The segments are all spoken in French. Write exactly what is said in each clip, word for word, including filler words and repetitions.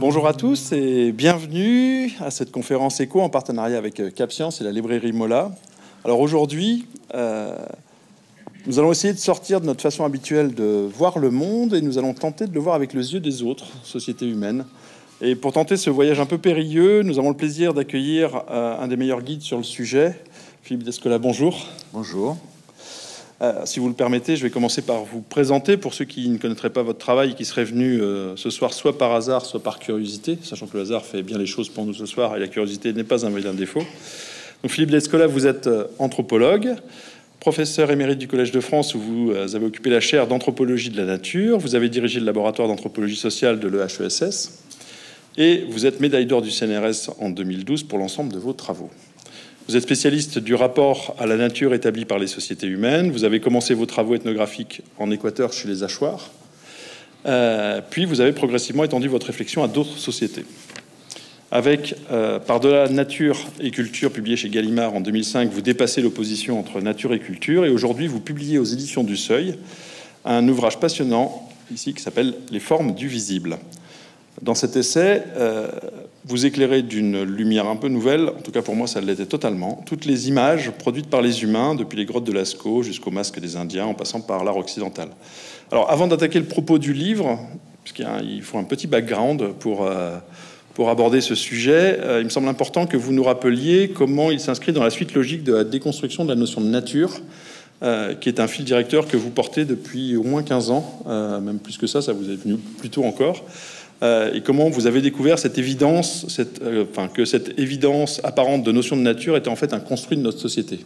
Bonjour à tous et bienvenue à cette conférence éco en partenariat avec CapScience et la librairie Mola. Alors aujourd'hui, euh, nous allons essayer de sortir de notre façon habituelle de voir le monde et nous allons tenter de le voir avec les yeux des autres, sociétés humaines. Et pour tenter ce voyage un peu périlleux, nous avons le plaisir d'accueillir euh, un des meilleurs guides sur le sujet, Philippe Descola. Bonjour. Bonjour. Euh, si vous le permettez, je vais commencer par vous présenter pour ceux qui ne connaîtraient pas votre travail et qui seraient venus euh, ce soir soit par hasard, soit par curiosité, sachant que le hasard fait bien les choses pour nous ce soir et la curiosité n'est pas un vilain défaut. Donc Philippe Descola, vous êtes euh, anthropologue, professeur émérite du Collège de France où vous euh, avez occupé la chaire d'anthropologie de la nature, vous avez dirigé le laboratoire d'anthropologie sociale de l'E H E S S et vous êtes médaille d'or du C N R S en deux mille douze pour l'ensemble de vos travaux. Vous êtes spécialiste du rapport à la nature établi par les sociétés humaines. Vous avez commencé vos travaux ethnographiques en Équateur chez les Hachoirs. Euh, puis vous avez progressivement étendu votre réflexion à d'autres sociétés. Avec euh, Par-delà nature et culture, publié chez Gallimard en deux mille cinq, vous dépassez l'opposition entre nature et culture. Et aujourd'hui, vous publiez aux éditions du Seuil un ouvrage passionnant ici qui s'appelle « Les formes du visible ». Dans cet essai, euh, vous éclairez d'une lumière un peu nouvelle, en tout cas pour moi ça l'était totalement, toutes les images produites par les humains, depuis les grottes de Lascaux jusqu'aux masques des Indiens, en passant par l'art occidental. Alors avant d'attaquer le propos du livre, puisqu'il faut un petit background pour, euh, pour aborder ce sujet, euh, il me semble important que vous nous rappeliez comment il s'inscrit dans la suite logique de la déconstruction de la notion de nature, euh, qui est un fil directeur que vous portez depuis au moins quinze ans, euh, même plus que ça, ça vous est venu plus tôt encore. Euh, et comment vous avez découvert cette évidence, cette, euh, enfin, que cette évidence apparente de notion de nature était en fait un construit de notre société.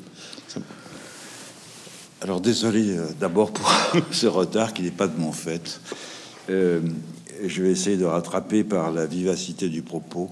Alors désolé euh, d'abord pour ce retard qui n'est pas de mon fait. Euh, je vais essayer de rattraper par la vivacité du propos.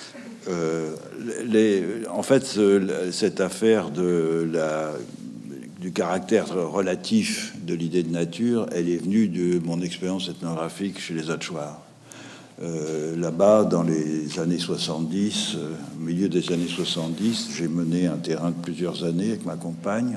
Euh, les, en fait, ce, cette affaire de la, du caractère relatif de l'idée de nature, elle est venue de mon expérience ethnographique chez les Hachoirs. Euh, là-bas, dans les années soixante-dix, euh, au milieu des années soixante-dix, j'ai mené un terrain de plusieurs années avec ma compagne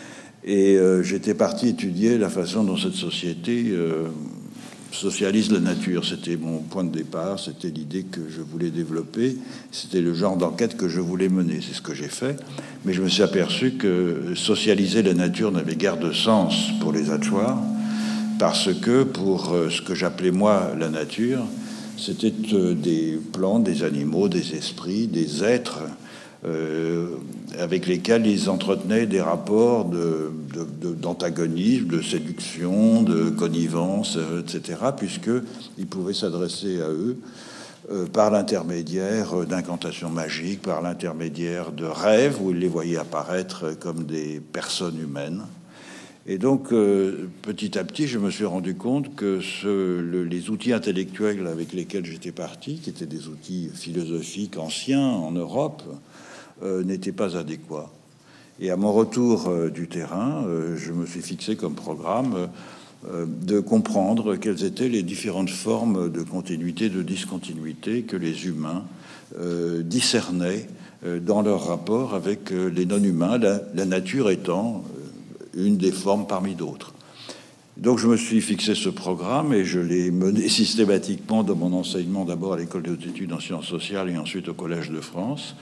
et euh, j'étais parti étudier la façon dont cette société euh, socialise la nature. C'était mon point de départ, c'était l'idée que je voulais développer, c'était le genre d'enquête que je voulais mener. C'est ce que j'ai fait, mais je me suis aperçu que socialiser la nature n'avait guère de sens pour les Hachoirs, parce que pour euh, ce que j'appelais moi la nature, c'était des plantes, des animaux, des esprits, des êtres euh, avec lesquels ils entretenaient des rapports de, de, de, d'antagonisme, de séduction, de connivence, euh, et cetera, puisqu'ils pouvaient s'adresser à eux euh, par l'intermédiaire d'incantations magiques, par l'intermédiaire de rêves où ils les voyaient apparaître comme des personnes humaines. Et donc, euh, petit à petit, je me suis rendu compte que ce, le, les outils intellectuels avec lesquels j'étais parti, qui étaient des outils philosophiques anciens en Europe, euh, n'étaient pas adéquats. Et à mon retour euh, du terrain, euh, je me suis fixé comme programme euh, de comprendre quelles étaient les différentes formes de continuité, de discontinuité que les humains euh, discernaient euh, dans leur rapport avec euh, les non-humains, la, la nature étant une des formes parmi d'autres. Donc je me suis fixé ce programme et je l'ai mené systématiquement dans mon enseignement, d'abord à l'école des hautes études en sciences sociales et ensuite au Collège de France.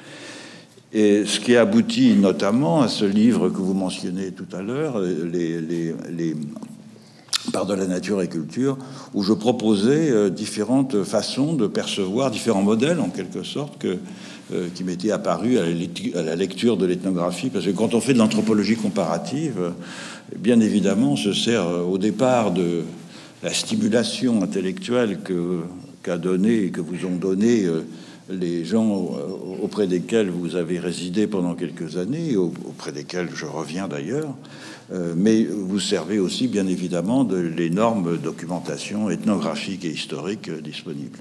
Et ce qui aboutit notamment à ce livre que vous mentionnez tout à l'heure, les, les, les Par-delà nature et culture, où je proposais différentes façons de percevoir, différents modèles en quelque sorte, que Euh, qui m'était apparu à la, à la lecture de l'ethnographie, parce que quand on fait de l'anthropologie comparative, euh, bien évidemment, on se sert euh, au départ de la stimulation intellectuelle que qu'a donné et que vous ont donné euh, les gens euh, auprès desquels vous avez résidé pendant quelques années, au, auprès desquels je reviens d'ailleurs, euh, mais vous servez aussi bien évidemment de l'énorme documentation ethnographique et historique euh, disponible.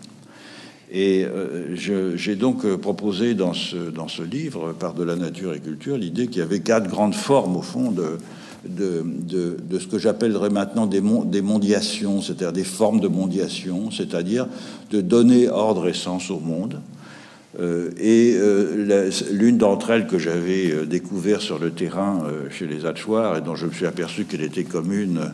Et euh, je, j'ai donc proposé dans ce, dans ce livre, Par-delà nature et culture, l'idée qu'il y avait quatre grandes formes, au fond, de, de, de, de ce que j'appellerais maintenant des, mon, des mondiations, c'est-à-dire des formes de mondiation, c'est-à-dire de donner ordre et sens au monde. Euh, et euh, la, l'une d'entre elles que j'avais découvert sur le terrain euh, chez les Hachoirs, et dont je me suis aperçu qu'elle était commune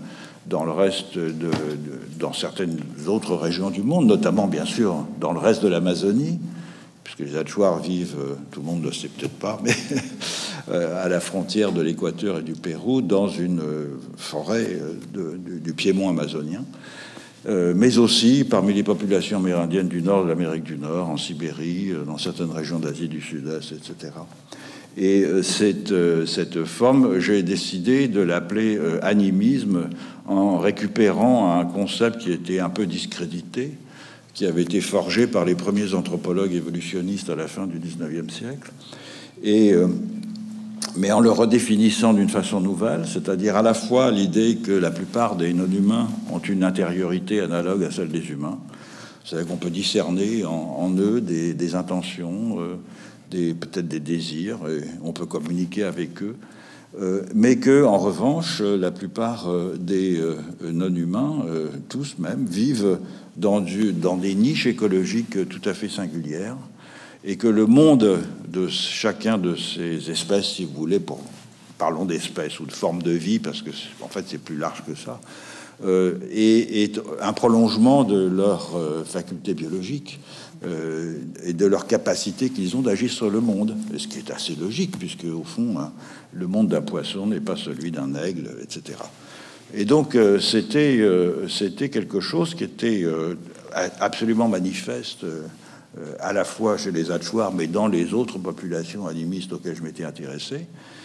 dans le reste de, de dans certaines autres régions du monde, notamment bien sûr dans le reste de l'Amazonie, puisque les Achuars vivent, tout le monde ne le sait peut-être pas, mais à la frontière de l'Équateur et du Pérou, dans une forêt de, de, du Piémont amazonien, euh, mais aussi parmi les populations amérindiennes du nord de l'Amérique du Nord, en Sibérie, dans certaines régions d'Asie du Sud-Est, et cetera. Et cette, cette forme, j'ai décidé de l'appeler euh, animisme, en récupérant un concept qui était un peu discrédité, qui avait été forgé par les premiers anthropologues évolutionnistes à la fin du dix-neuvième siècle, et, euh, mais en le redéfinissant d'une façon nouvelle, c'est-à-dire à la fois l'idée que la plupart des non-humains ont une intériorité analogue à celle des humains, c'est-à-dire qu'on peut discerner en, en eux des, des intentions, euh, des, peut-être des désirs, et on peut communiquer avec eux, euh, mais que, en revanche, la plupart euh, des euh, non-humains, euh, tous même, vivent dans, du, dans des niches écologiques tout à fait singulières, et que le monde de chacun de ces espèces, si vous voulez, pour, parlons d'espèces ou de formes de vie, parce que en fait c'est plus large que ça, euh, est, est un prolongement de leur euh, faculté biologique, Euh, et de leur capacité qu'ils ont d'agir sur le monde, et ce qui est assez logique, puisque au fond, hein, le monde d'un poisson n'est pas celui d'un aigle, et cetera. Et donc, euh, c'était euh, c'était quelque chose qui était euh, absolument manifeste, euh, à la fois chez les Achuars, mais dans les autres populations animistes auxquelles je m'étais intéressé,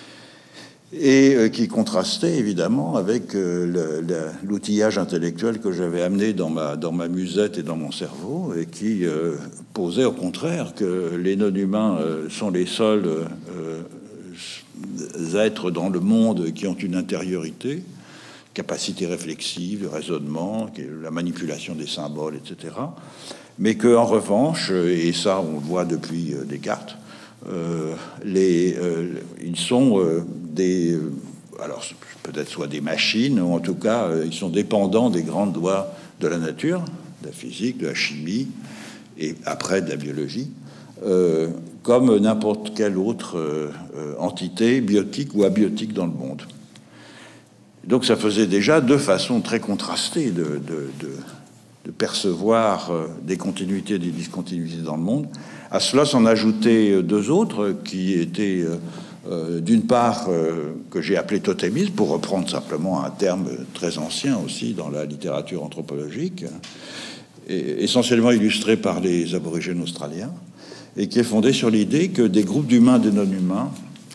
et euh, qui contrastait évidemment avec euh, l'outillage intellectuel que j'avais amené dans ma, dans ma musette et dans mon cerveau, et qui euh, posait au contraire que les non-humains euh, sont les seuls euh, êtres dans le monde qui ont une intériorité, capacité réflexive, de raisonnement, la manipulation des symboles, et cetera. Mais qu'en revanche, et ça on le voit depuis euh, Descartes, Euh, les, euh, ils sont euh, des, euh, alors peut-être soit des machines, ou en tout cas euh, ils sont dépendants des grandes lois de la nature, de la physique, de la chimie, et après de la biologie, euh, comme n'importe quelle autre euh, entité biotique ou abiotique dans le monde. Donc ça faisait déjà deux façons très contrastées de, de, de, de percevoir euh, des continuités et des discontinuités dans le monde. À cela s'en ajoutaient deux autres qui étaient, euh, d'une part, euh, que j'ai appelé totémisme, pour reprendre simplement un terme très ancien aussi dans la littérature anthropologique, et essentiellement illustré par les aborigènes australiens, et qui est fondé sur l'idée que des groupes d'humains et de non-humains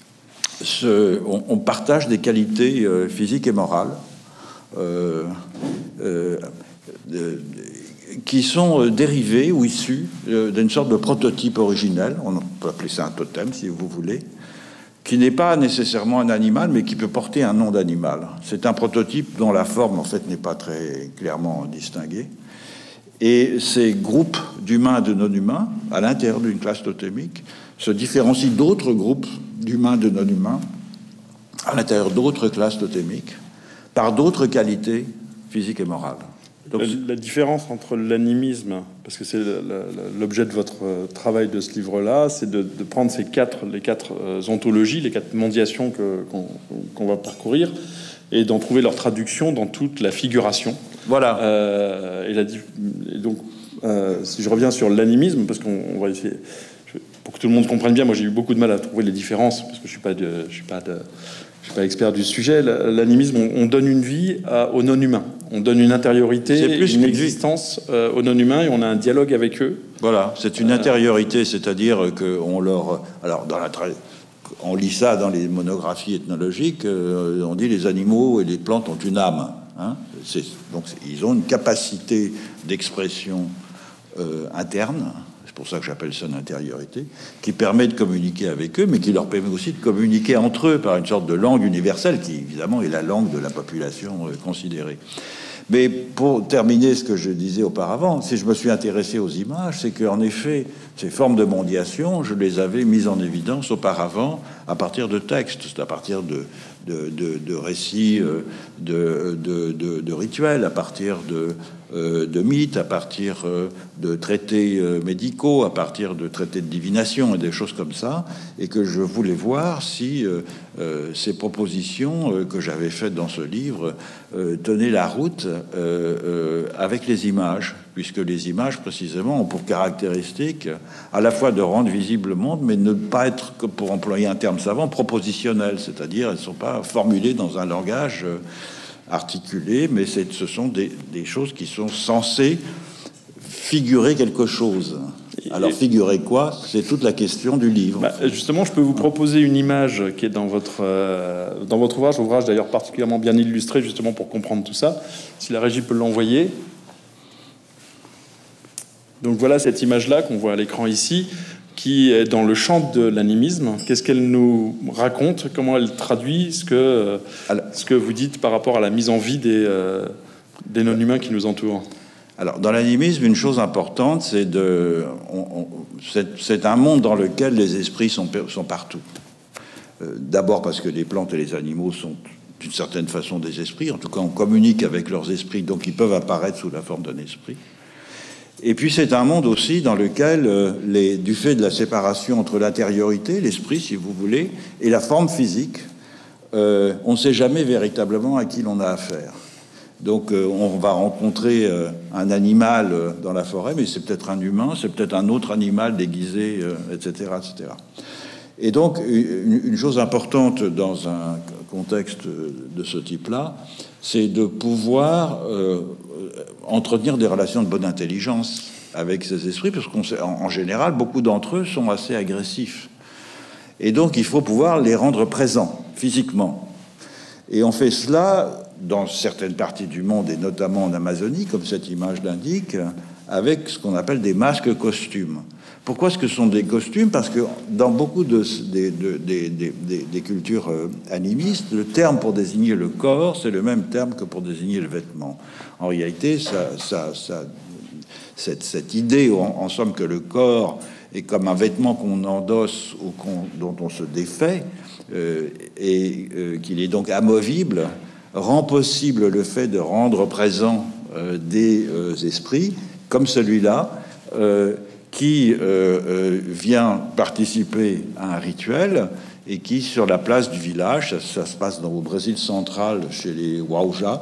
se, on, on partage des qualités euh, physiques et morales, euh, euh, de, qui sont dérivés ou issus d'une sorte de prototype originel, on peut appeler ça un totem si vous voulez, qui n'est pas nécessairement un animal, mais qui peut porter un nom d'animal. C'est un prototype dont la forme en fait n'est pas très clairement distinguée. Et ces groupes d'humains et de non-humains, à l'intérieur d'une classe totémique, se différencient d'autres groupes d'humains et de non-humains, à l'intérieur d'autres classes totémiques, par d'autres qualités physiques et morales. Donc, la, la différence entre l'animisme, parce que c'est l'objet de votre travail de ce livre-là, c'est de, de prendre ces quatre, les quatre ontologies, les quatre mondiations que, qu'on, qu'on va parcourir, et d'en trouver leur traduction dans toute la figuration. Voilà. Euh, et, la, et donc, euh, si je reviens sur l'animisme, parce qu'on on va essayer, pour que tout le monde comprenne bien, moi j'ai eu beaucoup de mal à trouver les différences, parce que je suis pas de, je suis pas de, je suis pas expert du sujet. L'animisme, on, on donne une vie à, aux non-humains. On donne une intériorité, plus une existence euh, aux non-humains, et on a un dialogue avec eux. Voilà, c'est une intériorité, c'est-à-dire que on leur, alors dans la, on lit ça dans les monographies ethnologiques, euh, on dit les animaux et les plantes ont une âme. Hein, c'est, donc ils ont une capacité d'expression euh, interne. C'est pour ça que j'appelle ça une intériorité, qui permet de communiquer avec eux, mais qui leur permet aussi de communiquer entre eux par une sorte de langue universelle, qui évidemment est la langue de la population euh, considérée. Mais pour terminer ce que je disais auparavant, si je me suis intéressé aux images, c'est qu'en effet, ces formes de mondiation, je les avais mises en évidence auparavant à partir de textes, à partir de, de, de, de récits, de, de, de, de rituels, à partir de, euh, de mythes, à partir euh, de traités euh, médicaux, à partir de traités de divination et des choses comme ça, et que je voulais voir si euh, euh, ces propositions euh, que j'avais faites dans ce livre euh, tenaient la route euh, euh, avec les images, puisque les images, précisément, ont pour caractéristique à la fois de rendre visible le monde, mais ne pas être, pour employer un terme savant, propositionnelles, c'est-à-dire elles ne sont pas formulées dans un langage euh, articulé, mais c'est, ce sont des, des choses qui sont censées figurer quelque chose. Alors, figurer quoi? C'est toute la question du livre. Bah, justement, je peux vous proposer une image qui est dans votre, euh, dans votre ouvrage, ouvrage d'ailleurs particulièrement bien illustré, justement pour comprendre tout ça. Si la régie peut l'envoyer. Donc voilà cette image-là qu'on voit à l'écran ici, qui est dans le champ de l'animisme. Qu'est-ce qu'elle nous raconte? Comment elle traduit ce que, Alors, ce que vous dites par rapport à la mise en vie des, euh, des non-humains qui nous entourent? Alors, dans l'animisme, une chose importante, c'est de, on, on, c'est, c'est un monde dans lequel les esprits sont, sont partout. Euh, d'abord parce que les plantes et les animaux sont d'une certaine façon des esprits. En tout cas, on communique avec leurs esprits, donc ils peuvent apparaître sous la forme d'un esprit. Et puis c'est un monde aussi dans lequel, euh, les, du fait de la séparation entre l'intériorité, l'esprit, si vous voulez, et la forme physique, euh, on ne sait jamais véritablement à qui l'on a affaire. Donc euh, on va rencontrer euh, un animal euh, dans la forêt, mais c'est peut-être un humain, c'est peut-être un autre animal déguisé, euh, et cetera, et cetera. Et donc une, une chose importante dans un contexte de ce type-là, c'est de pouvoir euh, entretenir des relations de bonne intelligence avec ces esprits, parce qu'en en général, beaucoup d'entre eux sont assez agressifs. Et donc, il faut pouvoir les rendre présents, physiquement. Et on fait cela dans certaines parties du monde, et notamment en Amazonie, comme cette image l'indique, avec ce qu'on appelle des masques costumes. Pourquoi est-ce que ce sont des costumes? Parce que dans beaucoup de, de, de, de, de, de, des cultures animistes, le terme pour désigner le corps, c'est le même terme que pour désigner le vêtement. En réalité, ça, ça, ça, cette, cette idée, en, en somme, que le corps est comme un vêtement qu'on endosse ou qu'on, dont on se défait, euh, et euh, qu'il est donc amovible, rend possible le fait de rendre présent euh, des euh, esprits, comme celui-là, euh, qui euh, euh, vient participer à un rituel et qui, sur la place du village, ça, ça se passe dans, au Brésil central, chez les Wauja,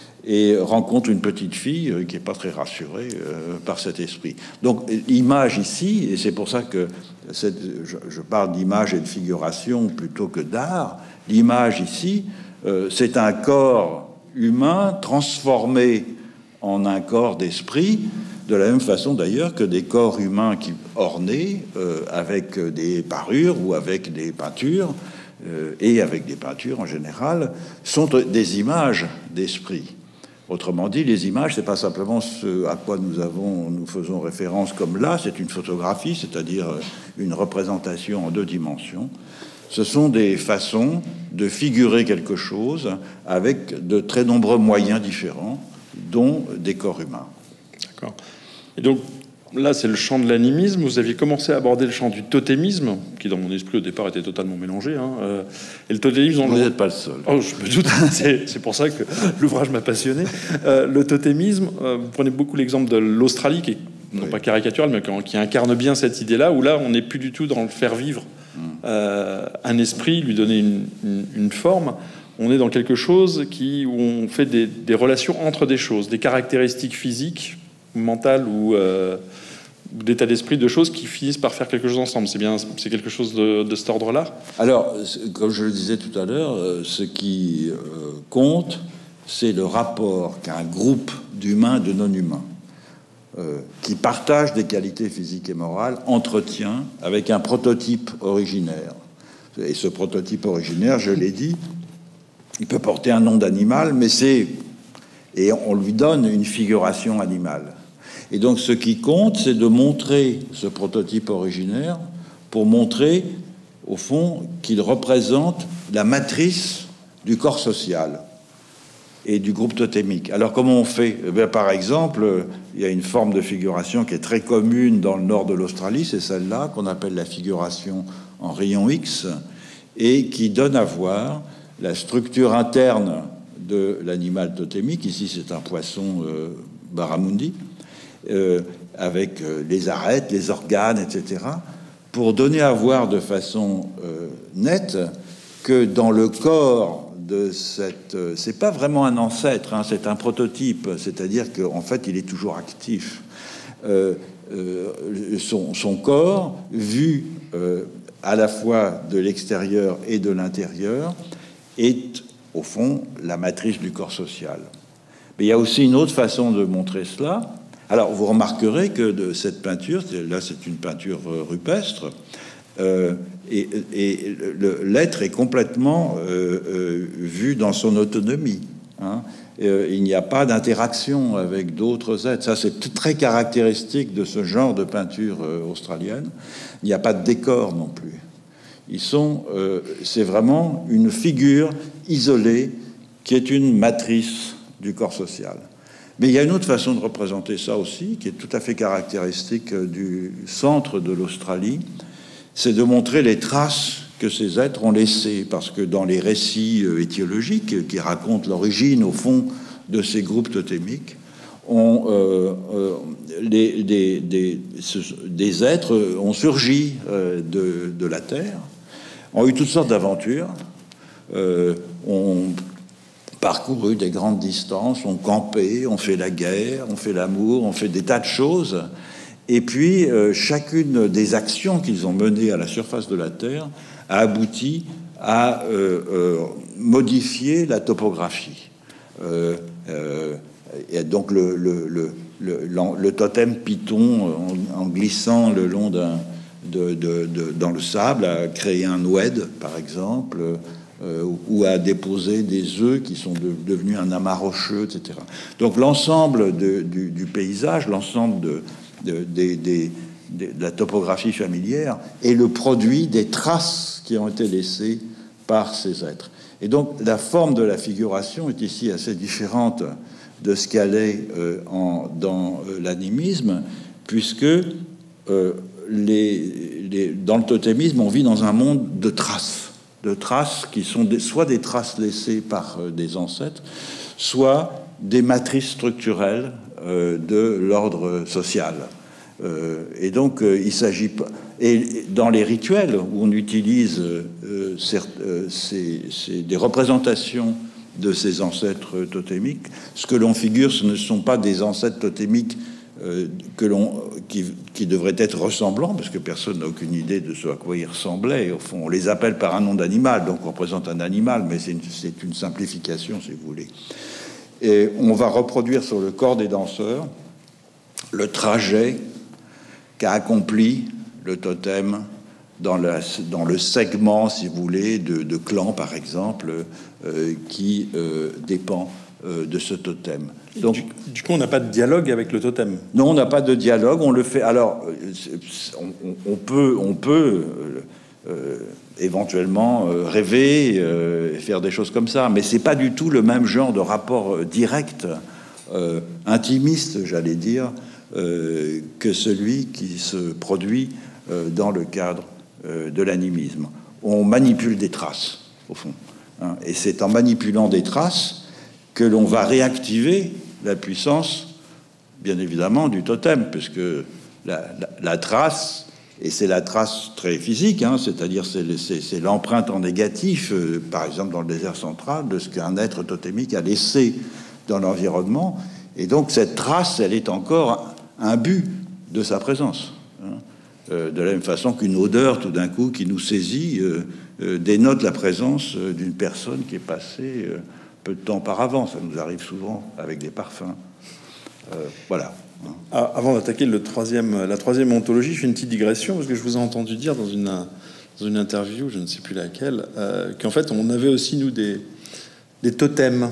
et rencontre une petite fille euh, qui n'est pas très rassurée euh, par cet esprit. Donc l'image ici, et c'est pour ça que cette, je, je parle d'image et de figuration plutôt que d'art, l'image ici, euh, c'est un corps humain transformé en un corps d'esprit, de la même façon d'ailleurs que des corps humains qui ornés euh, avec des parures ou avec des peintures, euh, et avec des peintures en général, sont des images d'esprit. Autrement dit, les images, c'est pas simplement ce à quoi nous avons, nous faisons référence comme là, c'est une photographie, c'est-à-dire une représentation en deux dimensions. Ce sont des façons de figurer quelque chose avec de très nombreux moyens différents, dont des corps humains. D'accord. Et donc, là, c'est le champ de l'animisme. Vous aviez commencé à aborder le champ du totémisme, qui, dans mon esprit, au départ, était totalement mélangé. Hein. Euh, et le totémisme... Vous n'êtes pas le seul. Oh, je me doute. c'est, c'est pour ça que l'ouvrage m'a passionné. Euh, le totémisme, euh, vous prenez beaucoup l'exemple de l'Australie, qui est non oui. pas caricatural, mais qui incarne bien cette idée-là, où là, on n'est plus du tout dans le faire vivre euh, un esprit, lui donner une, une, une forme. On est dans quelque chose qui, où on fait des, des relations entre des choses, des caractéristiques physiques, mentales ou euh, d'état d'esprit, de choses qui finissent par faire quelque chose ensemble. C'est bien, c'est quelque chose de, de cet ordre-là. Alors, comme je le disais tout à l'heure, ce qui euh, compte, c'est le rapport qu'un groupe d'humains et de non-humains euh, qui partagent des qualités physiques et morales entretient avec un prototype originaire. Et ce prototype originaire, je l'ai dit, il peut porter un nom d'animal, mais c'est... et on lui donne une figuration animale. Et donc, ce qui compte, c'est de montrer ce prototype originaire pour montrer, au fond, qu'il représente la matrice du corps social et du groupe totémique. Alors, comment on fait? Eh bien, par exemple, il y a une forme de figuration qui est très commune dans le nord de l'Australie, c'est celle-là qu'on appelle la figuration en rayon X, et qui donne à voir la structure interne de l'animal totémique. Ici, c'est un poisson... Euh, Baramundi, euh, avec euh, les arêtes, les organes, et cetera, pour donner à voir de façon euh, nette que dans le corps de cette... Euh, c'est pas vraiment un ancêtre, hein, c'est un prototype, c'est-à-dire qu'en fait, il est toujours actif. Euh, euh, son, son corps, vu euh, à la fois de l'extérieur et de l'intérieur, est, au fond, la matrice du corps social. Mais il y a aussi une autre façon de montrer cela. Alors, vous remarquerez que de cette peinture, là, c'est une peinture rupestre, euh, et, et l'être est complètement euh, euh, vu dans son autonomie. Hein. Euh, il n'y a pas d'interaction avec d'autres êtres. Ça, c'est très caractéristique de ce genre de peinture euh, australienne. Il n'y a pas de décor non plus. Ils sont, euh, c'est vraiment une figure isolée qui est une matrice du corps social. Mais il y a une autre façon de représenter ça aussi, qui est tout à fait caractéristique du centre de l'Australie, c'est de montrer les traces que ces êtres ont laissées, parce que dans les récits étiologiques qui racontent l'origine, au fond, de ces groupes totémiques, on, euh, euh, les, des, des, des êtres ont surgi euh, de, de la Terre, ont eu toutes sortes d'aventures, euh, ont parcouru des grandes distances, ont campé, ont fait la guerre, ont fait l'amour, ont fait des tas de choses. Et puis, euh, chacune des actions qu'ils ont menées à la surface de la Terre a abouti à euh, euh, modifier la topographie. Euh, euh, et donc, le, le, le, le, le totem python, en, en glissant le long d'un, de, de, de, dans le sable, a créé un oued, par exemple, euh, ou a déposé des œufs qui sont de, devenus un amas rocheux, et cetera. Donc, l'ensemble de, du, du paysage, l'ensemble de De, de, de, de la topographie familière est le produit des traces qui ont été laissées par ces êtres. Et donc la forme de la figuration est ici assez différente de ce qu'elle est euh, en, dans euh, l'animisme, puisque euh, les, les, dans le totémisme, on vit dans un monde de traces, de traces qui sont des, soit des traces laissées par euh, des ancêtres, soit des matrices structurelles euh, de l'ordre social. Euh, et donc, euh, il s'agit pas... Et dans les rituels où on utilise euh, certes, euh, c'est, c'est des représentations de ces ancêtres totémiques, ce que l'on figure, ce ne sont pas des ancêtres totémiques euh, que l'on, qui, qui devraient être ressemblants, parce que personne n'a aucune idée de ce à quoi ils ressemblaient. Au fond, on les appelle par un nom d'animal, donc on représente un animal, mais c'est une, c'est une simplification, si vous voulez. Et on va reproduire sur le corps des danseurs le trajet qu'a accompli le totem dans, la, dans le segment, si vous voulez, de, de clan, par exemple, euh, qui euh, dépend euh, de ce totem. Donc, du, du coup, on n'a pas de dialogue avec le totem. Non, on n'a pas de dialogue. On le fait. Alors, on, on peut, on peut euh, éventuellement euh, rêver euh, et faire des choses comme ça, mais c'est pas du tout le même genre de rapport euh, direct, euh, intimiste, j'allais dire, euh, que celui qui se produit euh, dans le cadre euh, de l'animisme. On manipule des traces, au fond, hein, et c'est en manipulant des traces que l'on va réactiver la puissance, bien évidemment, du totem, puisque la, la, la trace, et c'est la trace très physique, hein, c'est-à-dire c'est, c'est, c'est l'empreinte en négatif, euh, par exemple dans le désert central, de ce qu'un être totémique a laissé dans l'environnement. Et donc cette trace, elle est encore un but de sa présence. Hein, euh, de la même façon qu'une odeur, tout d'un coup, qui nous saisit, euh, euh, dénote la présence euh, d'une personne qui est passée euh, peu de temps auparavant. Ça nous arrive souvent avec des parfums. Euh, voilà. Ah, avant d'attaquer le troisième, la troisième ontologie, je fais une petite digression, parce que je vous ai entendu dire dans une, dans une interview, je ne sais plus laquelle, euh, qu'en fait, on avait aussi, nous, des, des totems.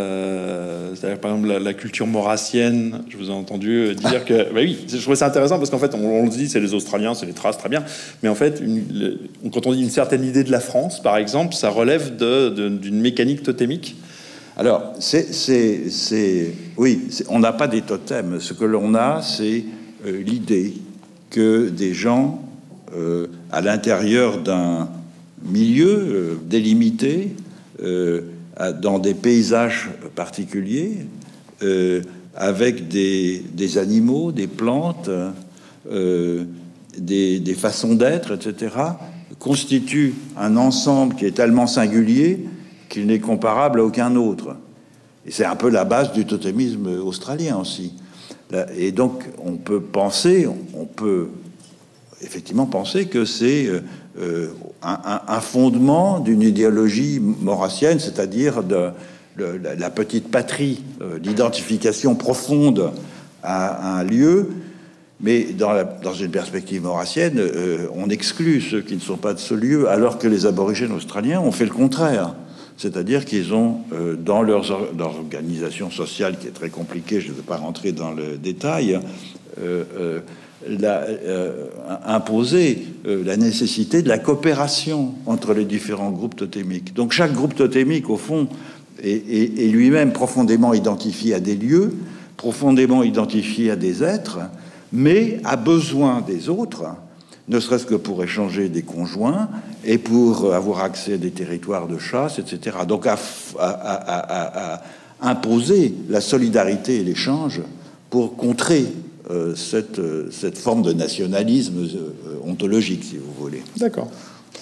Euh, c'est-à-dire, par exemple, la, la culture maurassienne. Je vous ai entendu dire que... Bah oui, je trouvais ça intéressant, parce qu'en fait, on, on le dit, c'est les Australiens, c'est les traces, très bien. Mais en fait, une, le, quand on dit une certaine idée de la France, par exemple, ça relève de, de, d'une mécanique totémique. Alors, c'est, c'est, c'est, oui, c'est, on n'a pas des totems. Ce que l'on a, c'est euh, l'idée que des gens, euh, à l'intérieur d'un milieu euh, délimité, euh, dans des paysages particuliers, euh, avec des, des animaux, des plantes, euh, des, des façons d'être, et cetera, constitue un ensemble qui est tellement singulier qu'il n'est comparable à aucun autre. Et c'est un peu la base du totémisme australien aussi. Et donc, on peut penser, on peut effectivement penser que c'est euh, un, un fondement d'une idéologie maurassienne, c'est-à-dire de, de, de la petite patrie, euh, d'identification profonde à, à un lieu. Mais dans, la, dans une perspective maurassienne, euh, on exclut ceux qui ne sont pas de ce lieu, alors que les aborigènes australiens ont fait le contraire. C'est-à-dire qu'ils ont, euh, dans leur, or leur organisation sociale, qui est très compliquée, je ne vais pas rentrer dans le détail, euh, euh, la, euh, imposé euh, la nécessité de la coopération entre les différents groupes totémiques. Donc chaque groupe totémique, au fond, est, est, est lui-même profondément identifié à des lieux, profondément identifié à des êtres, mais a besoin des autres, ne serait-ce que pour échanger des conjoints et pour avoir accès à des territoires de chasse, et cetera. Donc à, à, à, à imposer la solidarité et l'échange pour contrer euh, cette, cette forme de nationalisme euh, ontologique, si vous voulez. D'accord.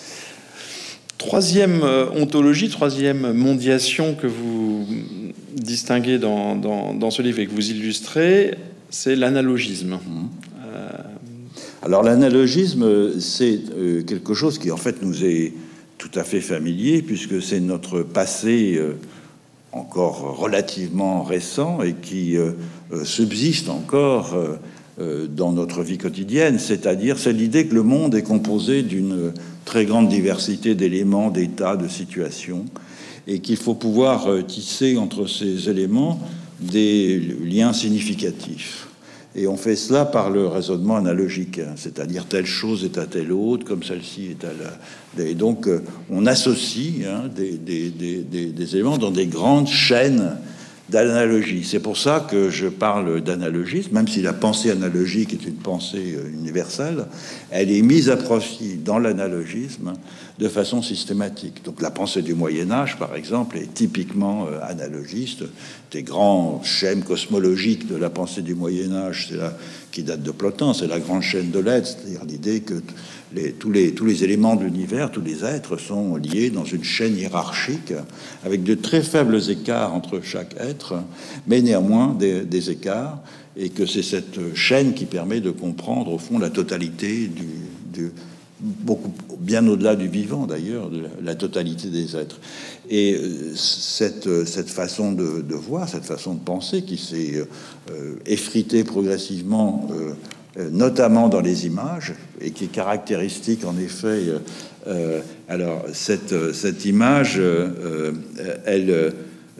Troisième euh, ontologie, troisième mondiation que vous distinguez dans, dans, dans ce livre et que vous illustrez, c'est l'analogisme. Mmh. Euh... Alors l'analogisme, c'est euh, quelque chose qui en fait nous est tout à fait familier, puisque c'est notre passé euh, encore relativement récent et qui euh, euh, subsiste encore euh, euh, dans notre vie quotidienne. C'est-à-dire, c'est l'idée que le monde est composé d'une très grande diversité d'éléments, d'états, de situations, et qu'il faut pouvoir euh, tisser entre ces éléments des liens significatifs. Et on fait cela par le raisonnement analogique, hein, c'est-à-dire telle chose est à telle autre, comme celle-ci est à la... Et donc, euh, on associe hein, des, des, des, des, des éléments dans des grandes chaînes d'analogie. C'est pour ça que je parle d'analogisme, même si la pensée analogique est une pensée euh, universelle, elle est mise à profit dans l'analogisme de façon systématique. Donc la pensée du Moyen-Âge, par exemple, est typiquement euh, analogiste. Des grands schèmes cosmologiques de la pensée du Moyen-Âge, c'est là qui date de Plotin, c'est la grande chaîne de l'être, c'est-à-dire l'idée que les, tous, les, tous les éléments de l'univers, tous les êtres sont liés dans une chaîne hiérarchique avec de très faibles écarts entre chaque être, mais néanmoins des, des écarts, et que c'est cette chaîne qui permet de comprendre au fond la totalité du, du beaucoup bien au-delà du vivant d'ailleurs, de la totalité des êtres. Et cette, cette façon de, de voir, cette façon de penser qui s'est euh, effritée progressivement, euh, notamment dans les images, et qui est caractéristique en effet. Euh, alors cette, cette image, euh, elle, euh,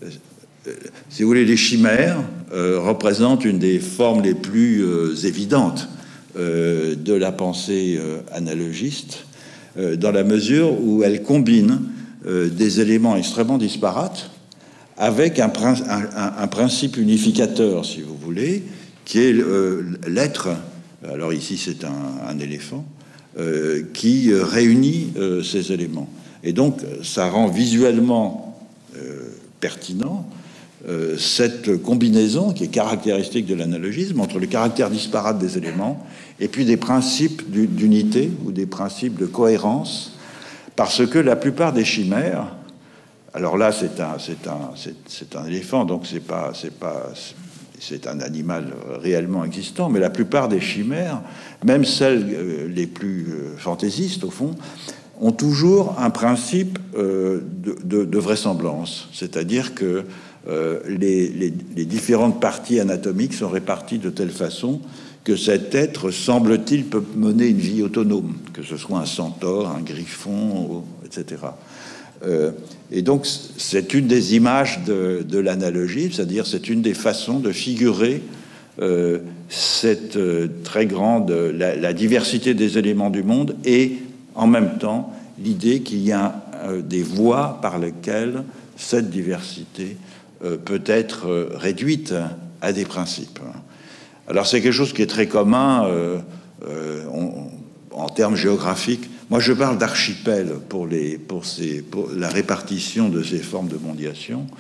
si vous voulez, les chimères euh, représentent une des formes les plus euh, évidentes Euh, de la pensée euh, analogiste, euh, dans la mesure où elle combine euh, des éléments extrêmement disparates avec un, prin un, un, un principe unificateur, si vous voulez, qui est euh, l'être. Alors ici, c'est un, un éléphant euh, qui réunit euh, ces éléments. Et donc, ça rend visuellement euh, pertinent Euh, cette combinaison qui est caractéristique de l'analogisme entre le caractère disparate des éléments et puis des principes d'unité ou des principes de cohérence, parce que la plupart des chimères, alors là c'est un c'est un c'est un éléphant, donc c'est pas c'est pas c'est un animal réellement existant, mais la plupart des chimères, même celles les plus fantaisistes au fond, ont toujours un principe euh, de, de, de vraisemblance, c'est-à-dire que Euh, les, les, les différentes parties anatomiques sont réparties de telle façon que cet être, semble-t-il, peut mener une vie autonome, que ce soit un centaure, un griffon, et cetera. Euh, et donc, c'est une des images de, de l'analogie, c'est-à-dire c'est une des façons de figurer euh, cette euh, très grande, la, la diversité des éléments du monde et en même temps l'idée qu'il y a euh, des voies par lesquelles cette diversité euh, peut être euh, réduite à des principes. Alors c'est quelque chose qui est très commun euh, euh, on, en termes géographiques. Moi, je parle d'archipel pour, les, pour, ces, pour la répartition de ces formes de mondiation.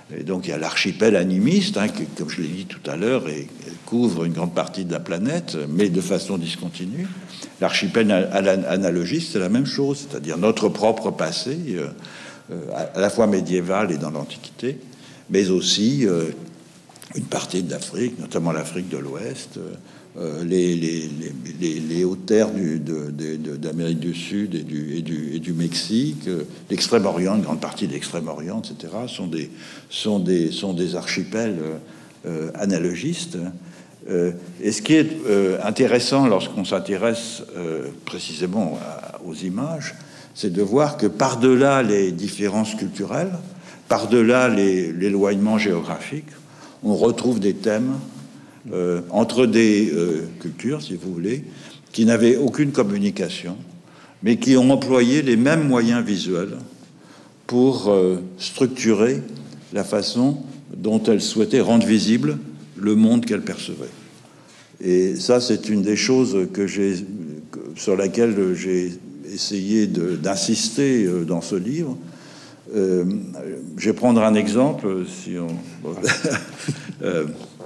Et donc il y a l'archipel animiste, hein, qui, comme je l'ai dit tout à l'heure, et, et couvre une grande partie de la planète, mais de façon discontinue. L'archipel analogiste, c'est la même chose, c'est-à-dire notre propre passé, euh, à la fois médiéval et dans l'Antiquité, mais aussi euh, une partie de l'Afrique, notamment l'Afrique de l'Ouest, euh, les, les, les, les hautes terres du, de, de, de, d'Amérique du Sud et du, et du, et du Mexique, euh, l'Extrême-Orient, une grande partie de l'Extrême-Orient, et cetera, sont des, sont des, sont des archipels euh, analogistes. Euh, et ce qui est euh, intéressant lorsqu'on s'intéresse euh, précisément à, aux images, c'est de voir que par-delà les différences culturelles, par-delà les, l'éloignement géographique, on retrouve des thèmes euh, entre des euh, cultures, si vous voulez, qui n'avaient aucune communication, mais qui ont employé les mêmes moyens visuels pour euh, structurer la façon dont elles souhaitaient rendre visible le monde qu'elles percevaient. Et ça, c'est une des choses que j'ai, sur laquelle j'ai essayé de, d'insister dans ce livre. Euh, je vais prendre un exemple. Si on, euh,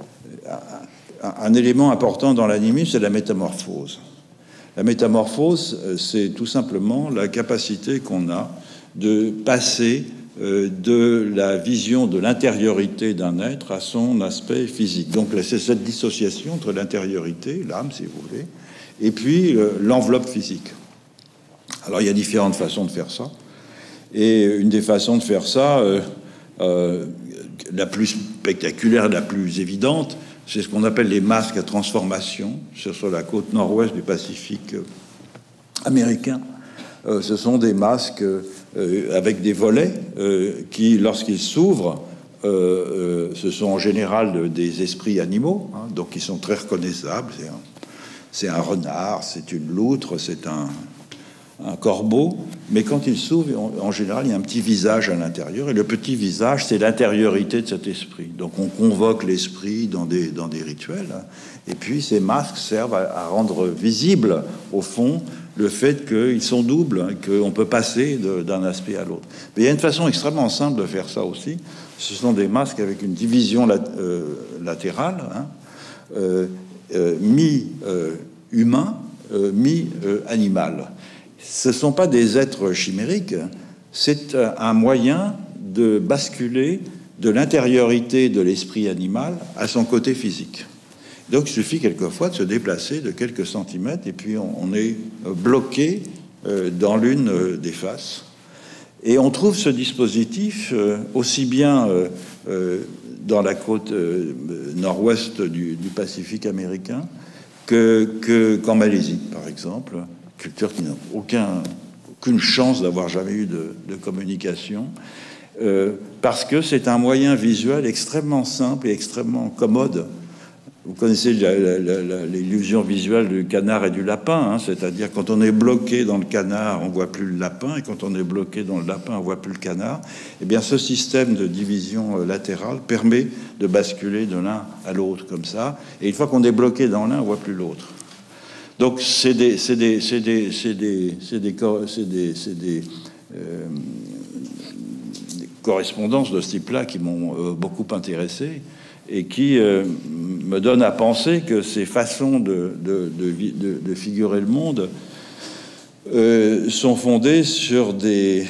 un, un élément important dans l'animisme, c'est la métamorphose. La métamorphose, c'est tout simplement la capacité qu'on a de passer euh, de la vision de l'intériorité d'un être à son aspect physique. Donc c'est cette dissociation entre l'intériorité, l'âme si vous voulez, et puis euh, l'enveloppe physique. Alors il y a différentes façons de faire ça. Et une des façons de faire ça, euh, euh, la plus spectaculaire, la plus évidente, c'est ce qu'on appelle les masques à transformation sur la côte nord-ouest du Pacifique euh, américain. Euh, ce sont des masques euh, avec des volets euh, qui, lorsqu'ils s'ouvrent, euh, euh, ce sont en général des esprits animaux, hein, donc ils sont très reconnaissables. C'est un, c'est un renard, c'est une loutre, c'est un... un corbeau, mais quand il s'ouvre, en, en général, il y a un petit visage à l'intérieur, et le petit visage, c'est l'intériorité de cet esprit. Donc on convoque l'esprit dans des, dans des rituels, hein, et puis ces masques servent à, à rendre visible, au fond, le fait qu'ils sont doubles, hein, qu'on peut passer de, d'un aspect à l'autre. Mais il y a une façon extrêmement simple de faire ça aussi. Ce sont des masques avec une division lat, euh, latérale, hein, euh, euh, mi-humain, euh, euh, mi-animal. Ce ne sont pas des êtres chimériques, c'est un moyen de basculer de l'intériorité de l'esprit animal à son côté physique. Donc il suffit quelquefois de se déplacer de quelques centimètres et puis on est bloqué dans l'une des faces. Et on trouve ce dispositif aussi bien dans la côte nord-ouest du, du Pacifique américain que, que, qu'en Malaisie, par exemple. Culture qui n'a aucun, aucune chance d'avoir jamais eu de, de communication, euh, parce que c'est un moyen visuel extrêmement simple et extrêmement commode. Vous connaissez la, la, la, l'illusion visuelle du canard et du lapin, hein, c'est-à-dire quand on est bloqué dans le canard, on voit plus le lapin, et quand on est bloqué dans le lapin, on voit plus le canard. Eh bien, ce système de division euh, latérale permet de basculer de l'un à l'autre comme ça, et une fois qu'on est bloqué dans l'un, on voit plus l'autre. Donc c'est des, c'est des, c'est des, c'est des, c'est des, c'est des, c'est des, euh, des correspondances de ce type-là qui m'ont euh, beaucoup intéressé et qui euh, me donnent à penser que ces façons de, de, de, de, de figurer le monde euh, sont fondées sur des,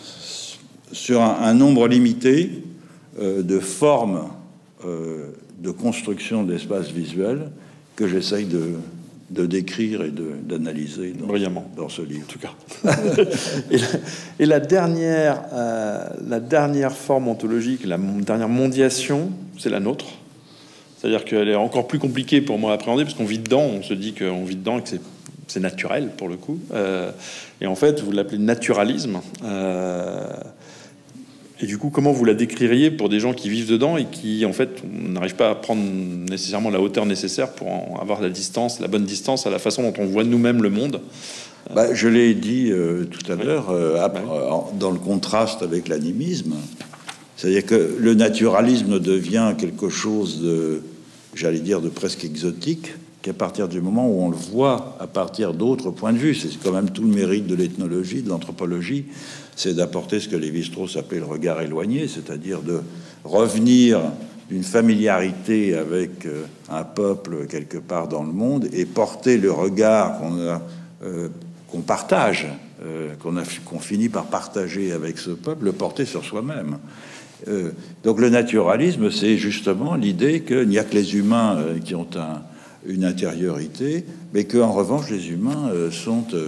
sur un, un nombre limité euh, de formes euh, de construction de l'espace visuel que j'essaye de de décrire et de, d'analyser dans, brillamment dans ce livre. En tout cas. et, la, et la dernière, euh, la dernière forme ontologique, la dernière mondiation, c'est la nôtre. C'est-à-dire qu'elle est encore plus compliquée pour moi à appréhender parce qu'on vit dedans. On se dit qu'on vit dedans et que c'est, c'est naturel pour le coup. Euh, et en fait, vous l'appelez naturalisme. Euh, Et du coup, comment vous la décririez pour des gens qui vivent dedans et qui, en fait, n'arrivent pas à prendre nécessairement la hauteur nécessaire pour en avoir la distance, la bonne distance à la façon dont on voit nous-mêmes le monde? Bah, je l'ai dit euh, tout à oui. l'heure, euh, après, oui. dans le contraste avec l'animisme. C'est-à-dire que le naturalisme devient quelque chose de, j'allais dire, de presque exotique, qu'à partir du moment où on le voit à partir d'autres points de vue. C'est quand même tout le mérite de l'ethnologie, de l'anthropologie, c'est d'apporter ce que Lévi-Strauss appelait le regard éloigné, c'est-à-dire de, revenir d'une familiarité avec euh, un peuple quelque part dans le monde et porter le regard qu'on a, euh, qu'on partage, euh, qu'on a, qu'on finit par partager avec ce peuple, le porter sur soi-même. Euh, donc le naturalisme, c'est justement l'idée qu'il n'y a que les humains euh, qui ont un, une intériorité, mais qu'en revanche les humains euh, sont euh,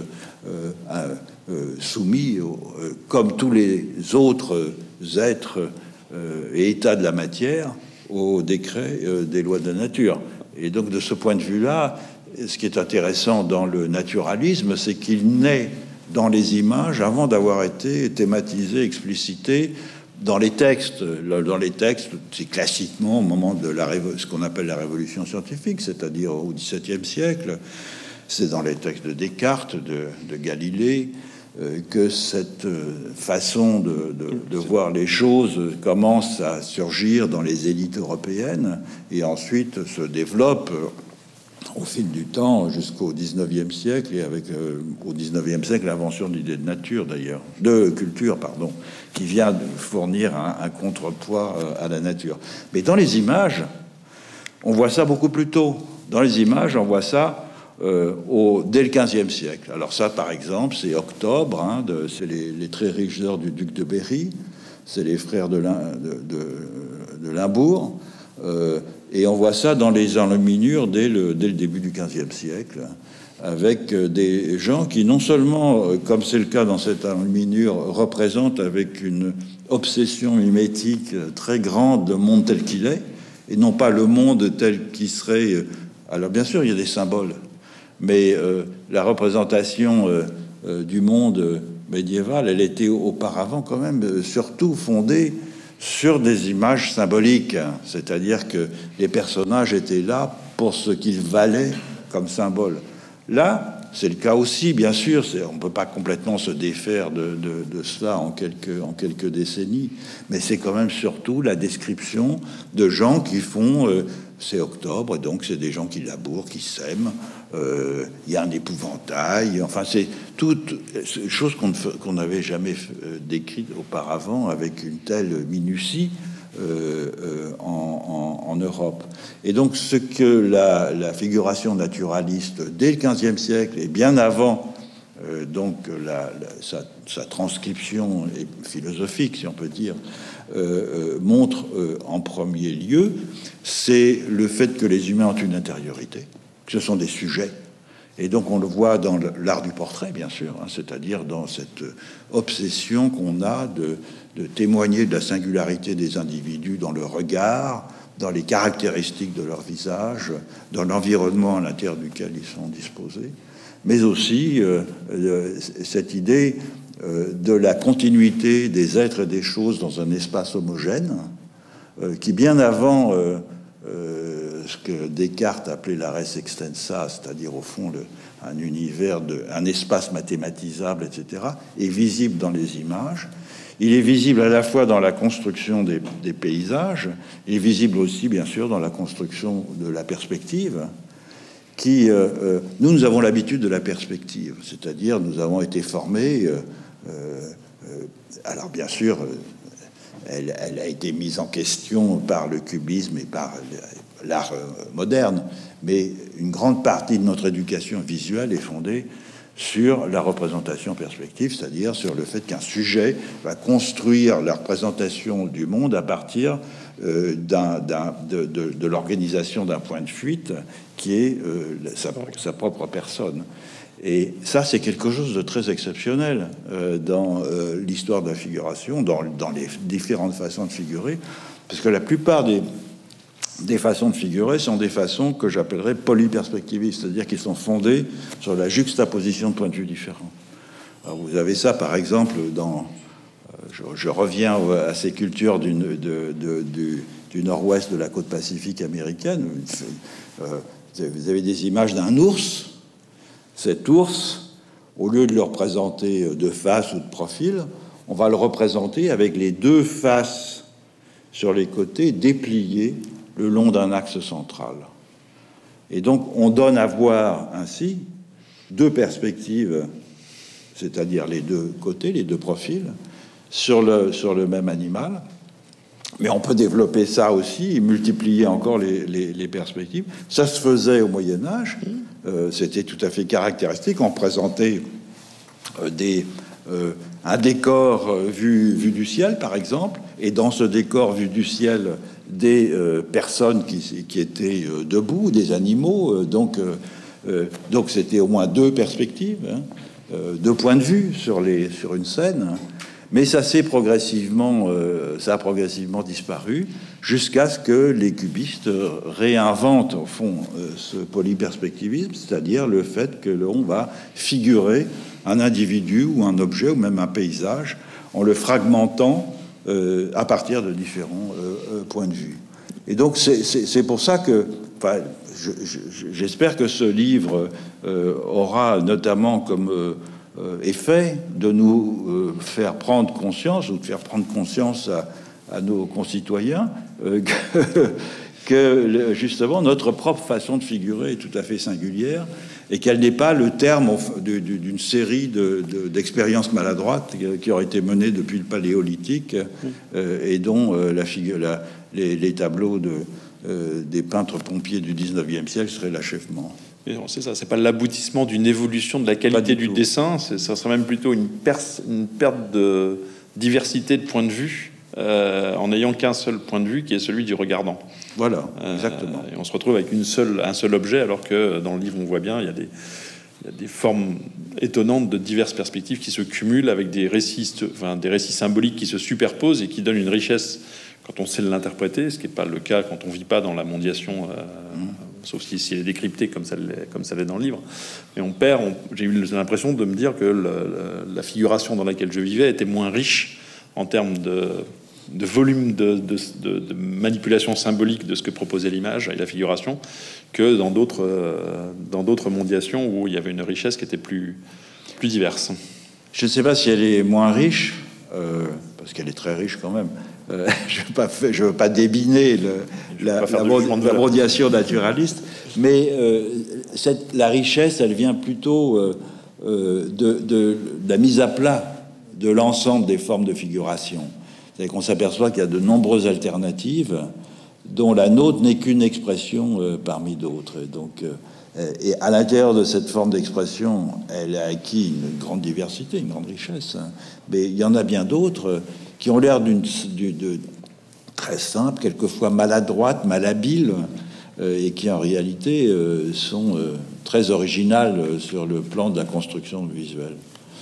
euh, euh, soumis, au, euh, comme tous les autres êtres euh, et états de la matière, au décret euh, des lois de la nature. Et donc de ce point de vue-là, ce qui est intéressant dans le naturalisme, c'est qu'il naît dans les images avant d'avoir été thématisé, explicité dans les textes. Dans les textes, c'est classiquement au moment de la révo- ce qu'on appelle la révolution scientifique, c'est-à-dire au dix-septième siècle. C'est dans les textes de Descartes, de, de Galilée, euh, que cette euh, façon de, de, de voir les choses commence à surgir dans les élites européennes et ensuite se développe euh, au fil du temps jusqu'au dix-neuvième siècle, et avec euh, au dix-neuvième siècle l'invention de l'idée de nature, d'ailleurs, de culture, pardon, qui vient de fournir un, un contrepoids euh, à la nature. Mais dans les images, on voit ça beaucoup plus tôt. Dans les images, on voit ça Euh, au, dès le quinzième siècle. Alors ça, par exemple, c'est Octobre, hein, de, c'est les, les très riches heures du duc de Berry, c'est les frères de, Lin, de, de, de Limbourg, euh, et on voit ça dans les enluminures dès le, dès le début du quinzième siècle, avec des gens qui non seulement, comme c'est le cas dans cette enluminure, représentent avec une obsession mimétique très grande le monde tel qu'il est, et non pas le monde tel qu'il serait. Alors bien sûr, il y a des symboles, mais euh, la représentation euh, euh, du monde médiéval, elle était auparavant quand même euh, surtout fondée sur des images symboliques, hein. C'est-à-dire que les personnages étaient là pour ce qu'ils valaient comme symbole. Là, c'est le cas aussi, bien sûr, c'est, on ne peut pas complètement se défaire de, de, de cela en quelques, en quelques décennies, mais c'est quand même surtout la description de gens qui font... Euh, c'est octobre, et donc c'est des gens qui labourent, qui sèment. Il euh, y a un épouvantail. Enfin, c'est toute chose qu'on qu'on n'avait jamais euh, décrite auparavant avec une telle minutie euh, euh, en, en, en Europe. Et donc, ce que la, la figuration naturaliste dès le quinzième siècle et bien avant, euh, donc la, la, sa, sa transcription philosophique, si on peut dire, Euh, euh, montre euh, en premier lieu, c'est le fait que les humains ont une intériorité, que ce sont des sujets. Et donc on le voit dans l'art du portrait, bien sûr, hein, c'est-à-dire dans cette obsession qu'on a de, de témoigner de la singularité des individus dans le regard, dans les caractéristiques de leur visage, dans l'environnement à l'intérieur duquel ils sont disposés, mais aussi euh, euh, cette idée de la continuité des êtres et des choses dans un espace homogène, euh, qui bien avant euh, euh, ce que Descartes appelait la res extensa, c'est-à-dire au fond le, un univers, de, un espace mathématisable, et cetera, est visible dans les images. Il est visible à la fois dans la construction des, des paysages, il est visible aussi, bien sûr, dans la construction de la perspective, qui, euh, euh, nous, nous avons l'habitude de la perspective, c'est-à-dire nous avons été formés... Euh, Euh, euh, alors bien sûr, elle, elle a été mise en question par le cubisme et par l'art moderne, mais une grande partie de notre éducation visuelle est fondée sur la représentation perspective, c'est-à-dire sur le fait qu'un sujet va construire la représentation du monde à partir euh, d'un, d'un, de, de, de l'organisation d'un point de fuite qui est euh, sa, sa propre personne. Et ça, c'est quelque chose de très exceptionnel euh, dans euh, l'histoire de la figuration, dans, dans les différentes façons de figurer, parce que la plupart des, des façons de figurer sont des façons que j'appellerais polyperspectivistes, c'est-à-dire qu'ils sont fondés sur la juxtaposition de points de vue différents. Alors, vous avez ça, par exemple, dans... Euh, je, je reviens à ces cultures du, de, de, du, du nord-ouest de la côte pacifique américaine. Euh, vous avez des images d'un ours. Cet ours, au lieu de le représenter de face ou de profil, on va le représenter avec les deux faces sur les côtés dépliées le long d'un axe central. Et donc, on donne à voir ainsi deux perspectives, c'est-à-dire les deux côtés, les deux profils, sur le, sur le même animal, Mais on peut développer ça aussi et multiplier encore les, les, les perspectives. Ça se faisait au Moyen-Âge. Euh, c'était tout à fait caractéristique. On présentait euh, des, euh, un décor euh, vu, vu du ciel, par exemple, et dans ce décor vu du ciel, des euh, personnes qui, qui étaient euh, debout, des animaux. Euh, donc, euh, euh, donc c'était au moins deux perspectives, hein, euh, deux points de vue sur, les, sur une scène. Mais ça s'est progressivement, euh, ça a progressivement disparu jusqu'à ce que les cubistes réinventent au fond euh, ce polyperspectivisme, c'est-à-dire le fait que l'on va figurer un individu ou un objet ou même un paysage en le fragmentant euh, à partir de différents euh, euh, points de vue. Et donc c'est pour ça que, enfin, j'espère que ce livre euh, aura notamment comme euh, Euh, effet de nous euh, faire prendre conscience, ou de faire prendre conscience à, à nos concitoyens euh, que, que justement notre propre façon de figurer est tout à fait singulière et qu'elle n'est pas le terme d'une série d'expériences de, de, maladroites qui auraient été menées depuis le Paléolithique euh, et dont euh, la figure, la, les, les tableaux de, euh, des peintres pompiers du dix-neuvième siècle seraient l'achèvement. C'est ça, c'est pas l'aboutissement d'une évolution de la qualité du, du dessin, ça serait même plutôt une, une perte de diversité de points de vue euh, en n'ayant qu'un seul point de vue qui est celui du regardant. Voilà, exactement. Euh, et on se retrouve avec une seule, un seul objet, alors que dans le livre on voit bien il y a des, il y a des formes étonnantes de diverses perspectives qui se cumulent avec des récits, enfin, des récits symboliques qui se superposent et qui donnent une richesse quand on sait l'interpréter, ce qui n'est pas le cas quand on vit pas dans la mondiation. Euh, mmh. Sauf si, si elle est décryptée comme ça l'est, comme ça l'est dans le livre. Mais on perd, on, j'ai eu l'impression de me dire que le, le, la figuration dans laquelle je vivais était moins riche en termes de, de volume de, de, de, de manipulation symbolique de ce que proposait l'image et la figuration que dans d'autres, euh, dans d'autres mondiations où il y avait une richesse qui était plus, plus diverse. Je ne sais pas si elle est moins riche, euh, parce qu'elle est très riche quand même. Euh, je ne veux pas, je veux pas débiner le, la, la, la mondiation naturaliste, mais euh, cette, la richesse, elle vient plutôt euh, euh, de, de, de la mise à plat de l'ensemble des formes de figuration. C'est-à-dire qu'on s'aperçoit qu'il y a de nombreuses alternatives, dont la nôtre n'est qu'une expression euh, parmi d'autres. Donc, euh, et à l'intérieur de cette forme d'expression, elle a acquis une grande diversité, une grande richesse. Hein. Mais il y en a bien d'autres qui ont l'air d'une, de, très simple, quelquefois maladroite, malhabile, euh, et qui en réalité euh, sont euh, très originales sur le plan de la construction visuelle.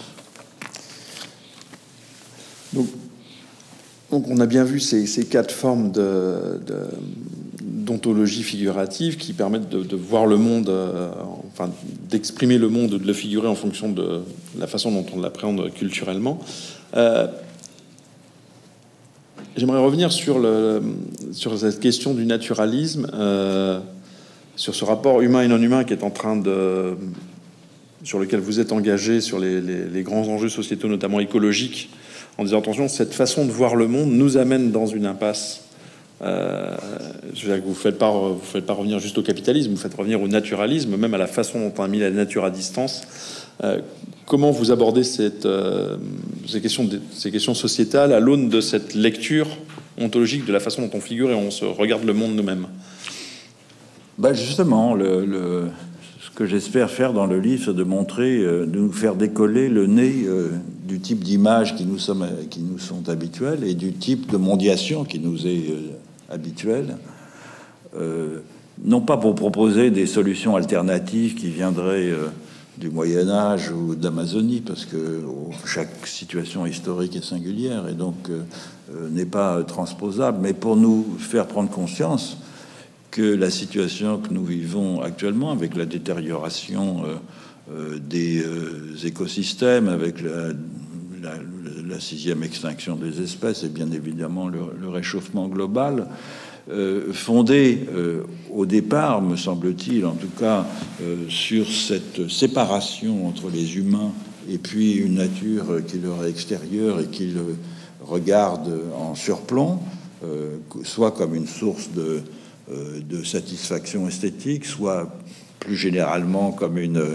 Donc, donc on a bien vu ces, ces quatre formes de, de, d'ontologie figurative qui permettent de, de voir le monde, euh, enfin d'exprimer le monde, de le figurer en fonction de la façon dont on l'appréhende culturellement. Euh, J'aimerais revenir sur, le, sur cette question du naturalisme, euh, sur ce rapport humain et non humain qui est en train de, sur lequel vous êtes engagé, sur les, les, les grands enjeux sociétaux, notamment écologiques, en disant attention, cette façon de voir le monde nous amène dans une impasse. Euh, je veux dire que vous ne faites pas, vous faites pas revenir juste au capitalisme, vous faites revenir au naturalisme, même à la façon dont on a mis la nature à distance. Euh, comment vous abordez cette, euh, ces, questions de, ces questions sociétales à l'aune de cette lecture ontologique de la façon dont on figure et on se regarde le monde nous-mêmes? Ben justement, le, le, ce que j'espère faire dans le livre, c'est de montrer, euh, de nous faire décoller le nez euh, du type d'images qui nous sommes, qui nous sont habituelles et du type de mondiation qui nous est euh, habituelle. Euh, non pas pour proposer des solutions alternatives qui viendraient euh, du Moyen-Âge ou d'Amazonie, parce que chaque situation historique est singulière et donc euh, n'est pas transposable, mais pour nous faire prendre conscience que la situation que nous vivons actuellement, avec la détérioration euh, euh, des euh, écosystèmes, avec la, la, la sixième extinction des espèces et bien évidemment le, le réchauffement global, Euh, fondé euh, au départ, me semble-t-il, en tout cas, euh, sur cette séparation entre les humains et puis une nature qui leur est extérieure et qui le regarde en surplomb, euh, soit comme une source de, euh, de satisfaction esthétique, soit plus généralement comme une,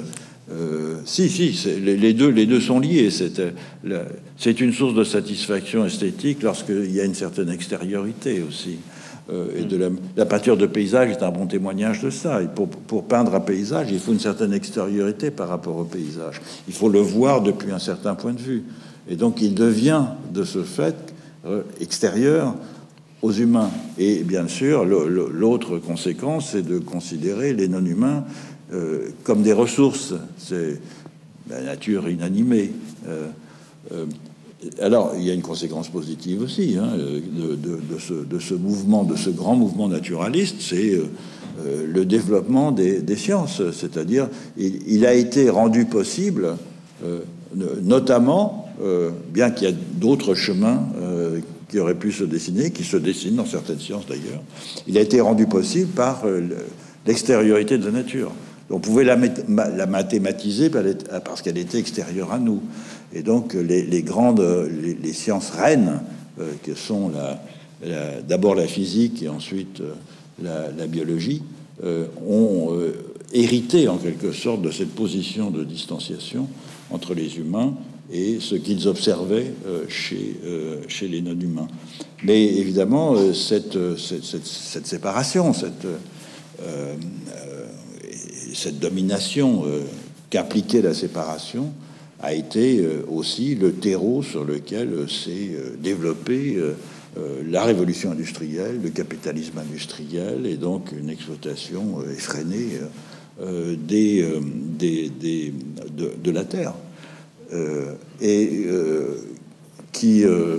Euh, si, si, les, les, deux, les deux sont liés. C'est une source de satisfaction esthétique lorsqu'il y a une certaine extériorité aussi. Euh, et de la, la peinture de paysage est un bon témoignage de ça. Et pour, pour peindre un paysage, il faut une certaine extériorité par rapport au paysage. Il faut le voir depuis un certain point de vue. Et donc, il devient, de ce fait, euh, extérieur aux humains. Et bien sûr, l'autre conséquence, c'est de considérer les non-humains euh, comme des ressources. C'est la nature inanimée. Euh, euh, alors, il y a une conséquence positive aussi hein, de, de, de, ce, de ce mouvement, de ce grand mouvement naturaliste, c'est euh, le développement des, des sciences. C'est-à-dire, il, il a été rendu possible, euh, notamment, euh, bien qu'il y a d'autres chemins euh, qui auraient pu se dessiner, qui se dessinent dans certaines sciences d'ailleurs, il a été rendu possible par euh, l'extériorité de la nature. On pouvait la, la mathématiser parce qu'elle était extérieure à nous. Et donc, les, les grandes, les, les sciences reines, euh, que sont la, la, d'abord la physique et ensuite euh, la, la biologie, euh, ont euh, hérité en quelque sorte de cette position de distanciation entre les humains et ce qu'ils observaient euh, chez, euh, chez les non-humains. Mais évidemment, euh, cette, cette, cette, cette séparation, cette, euh, euh, cette domination euh, qu'impliquait la séparation, a été euh, aussi le terreau sur lequel euh, s'est euh, développée euh, euh, la révolution industrielle, le capitalisme industriel, et donc une exploitation euh, effrénée euh, des, euh, des, des, de, de la terre. Euh, et euh, qui... Euh,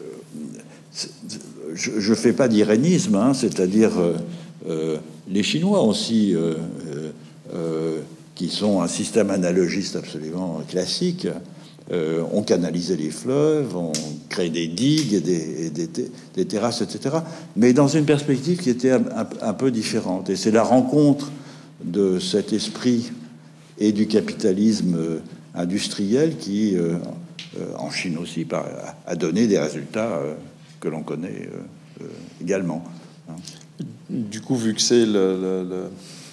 je ne fais pas d'irénisme, hein, c'est-à-dire euh, euh, les Chinois aussi... Euh, euh, qui sont un système analogiste absolument classique, euh, ont canalisé les fleuves, ont créé des digues et des, et des, des terrasses, et cetera, mais dans une perspective qui était un, un, un peu différente. Et c'est la rencontre de cet esprit et du capitalisme industriel qui, euh, en Chine aussi, a donné des résultats euh, que l'on connaît euh, également. Du coup, vu que c'est le... le, le...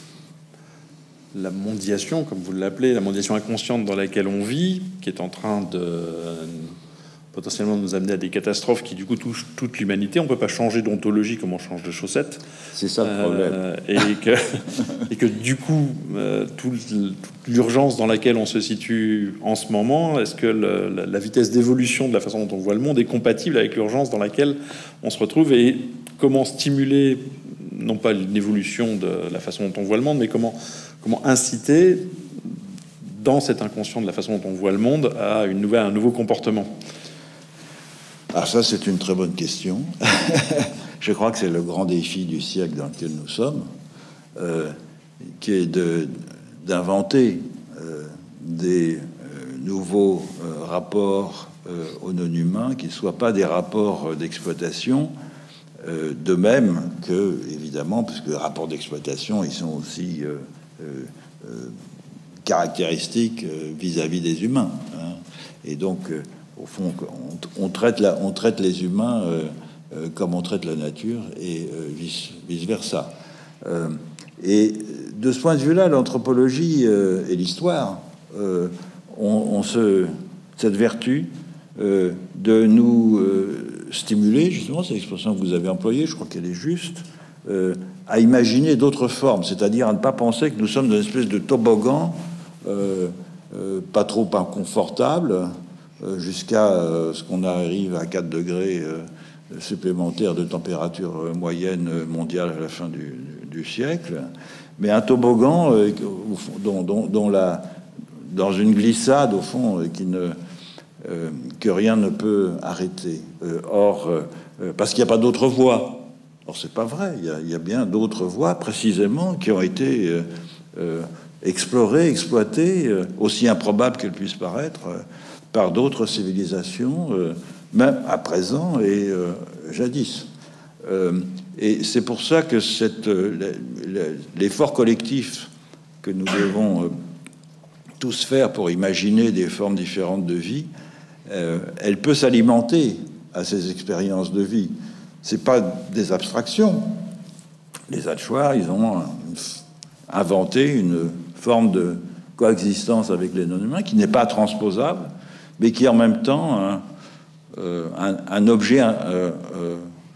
la mondiation, comme vous l'appelez, la mondiation inconsciente dans laquelle on vit, qui est en train de potentiellement nous amener à des catastrophes qui du coup touchent toute l'humanité. On peut pas changer d'ontologie comme on change de chaussettes. C'est ça le problème. Euh, et, que, et que du coup, euh, tout, toute l'urgence dans laquelle on se situe en ce moment, est-ce que le, la, la vitesse d'évolution de la façon dont on voit le monde est compatible avec l'urgence dans laquelle on se retrouve, et comment stimuler, non pas une évolution de la façon dont on voit le monde, mais comment Comment inciter, dans cet inconscient de la façon dont on voit le monde, à une nouvelle, un nouveau comportement? Ah, ça, c'est une très bonne question. Je crois que c'est le grand défi du siècle dans lequel nous sommes, euh, qui est de, d'inventer euh, des euh, nouveaux euh, rapports euh, aux non-humains, qui ne soient pas des rapports d'exploitation, euh, de même que, évidemment, puisque les rapports d'exploitation, ils sont aussi... Euh, Euh, euh, caractéristiques euh, vis-à-vis des humains, hein. Et donc euh, au fond on, on traite la, on traite les humains euh, euh, comme on traite la nature, et euh, vice, vice versa, euh, et de ce point de vue-là, l'anthropologie euh, et l'histoire euh, ont, ont ce, cette vertu euh, de nous euh, stimuler, justement, c'est l'expression que vous avez employée, je crois qu'elle est juste, euh, à imaginer d'autres formes, c'est-à-dire à ne pas penser que nous sommes dans une espèce de toboggan euh, euh, pas trop inconfortable euh, jusqu'à euh, ce qu'on arrive à quatre degrés euh, supplémentaires de température moyenne mondiale à la fin du, du siècle, mais un toboggan euh, dont, dont, dont la, dans une glissade au fond euh, qui ne, euh, que rien ne peut arrêter. Euh, or, euh, parce qu'il n'y a pas d'autre voie. Or, c'est pas vrai. Il y a, il y a bien d'autres voies, précisément, qui ont été euh, euh, explorées, exploitées, euh, aussi improbables qu'elles puissent paraître, euh, par d'autres civilisations, euh, même à présent et euh, jadis. Euh, et c'est pour ça que cette, euh, l'effort collectif que nous devons euh, tous faire pour imaginer des formes différentes de vie, euh, elle peut s'alimenter à ces expériences de vie. C'est pas des abstractions. Les Achuar, ils ont inventé une forme de coexistence avec les non-humains, qui n'est pas transposable, mais qui est en même temps un, euh, un, un objet euh, euh,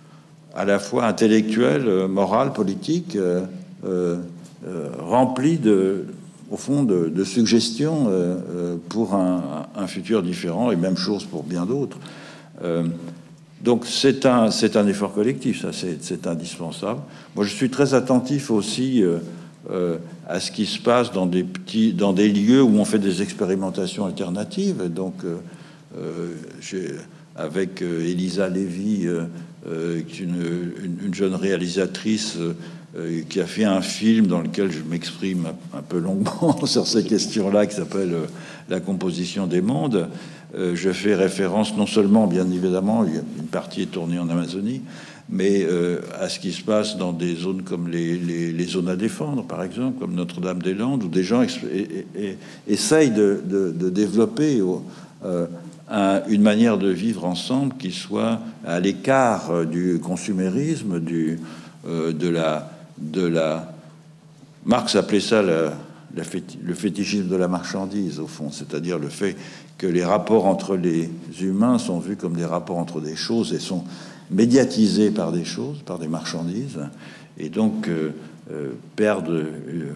à la fois intellectuel, moral, politique, euh, euh, rempli de, au fond, de, de suggestions euh, pour un, un futur différent, et même chose pour bien d'autres. Euh, donc c'est un, c'est un effort collectif, ça c'est indispensable. Moi je suis très attentif aussi euh, euh, à ce qui se passe dans des petits, dans des lieux où on fait des expérimentations alternatives. Et donc euh, euh, j'ai, avec euh, Elisa Lévy, euh, euh, une, une, une jeune réalisatrice euh, qui a fait un film dans lequel je m'exprime un, un peu longuement sur ces questions-là, qui s'appelle euh, La composition des mondes. Euh, je fais référence non seulement, bien évidemment, il y a une partie est tournée en Amazonie, mais euh, à ce qui se passe dans des zones comme les, les, les zones à défendre, par exemple, comme Notre-Dame-des-Landes, où des gens et, et, et, essayent de, de, de développer euh, un, une manière de vivre ensemble qui soit à l'écart du consumérisme, du, euh, de, la, de la... Marx appelait ça la, la féti, le fétichisme de la marchandise, au fond, c'est-à-dire le fait que les rapports entre les humains sont vus comme des rapports entre des choses et sont médiatisés par des choses, par des marchandises, et donc euh, euh, perdent euh,